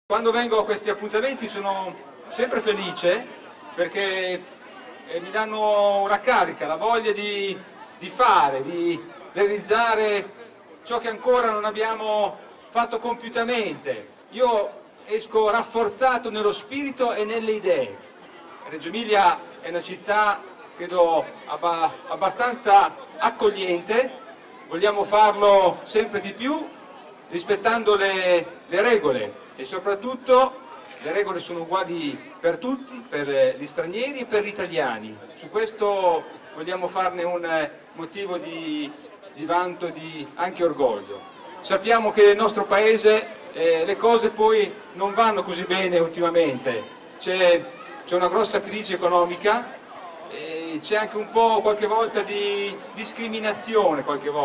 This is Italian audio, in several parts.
Quando vengo a questi appuntamenti sono sempre felice perché mi danno una carica, la voglia di fare, di realizzare ciò che ancora non abbiamo fatto compiutamente. Io esco rafforzato nello spirito e nelle idee. Reggio Emilia è una città, credo, abbastanza accogliente, vogliamo farlo sempre di più rispettando le regole. E soprattutto le regole sono uguali per tutti, per gli stranieri e per gli italiani. Su questo vogliamo farne un motivo di vanto, di anche orgoglio. Sappiamo che nel nostro paese le cose poi non vanno così bene ultimamente, c'è una grossa crisi economica, c'è anche un po' qualche volta di discriminazione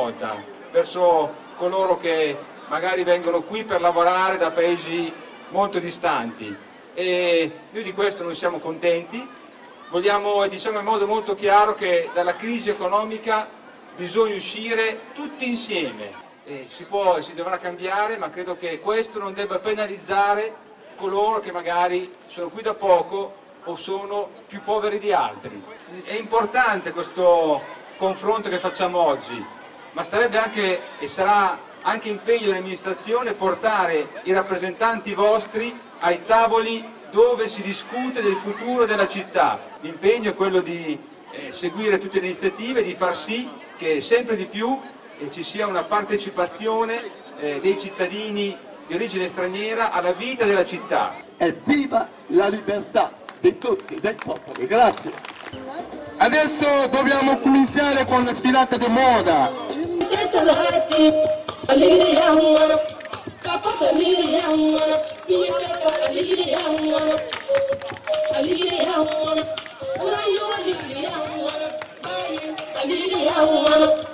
verso coloro che magari vengono qui per lavorare da paesi molto distanti e noi di questo non siamo contenti. Vogliamo e diciamo in modo molto chiaro che dalla crisi economica bisogna uscire tutti insieme. Si può e si dovrà cambiare, ma credo che questo non debba penalizzare coloro che magari sono qui da poco o sono più poveri di altri. È importante questo confronto che facciamo oggi, ma sarebbe anche e sarà anche impegno dell'amministrazione portare i rappresentanti vostri ai tavoli dove si discute del futuro della città. L'impegno è quello di seguire tutte le iniziative, di far sì che sempre di più ci sia una partecipazione dei cittadini di origine straniera alla vita della città. E viva la libertà di tutti, del popolo. Grazie. Adesso dobbiamo cominciare con la sfilata di moda. I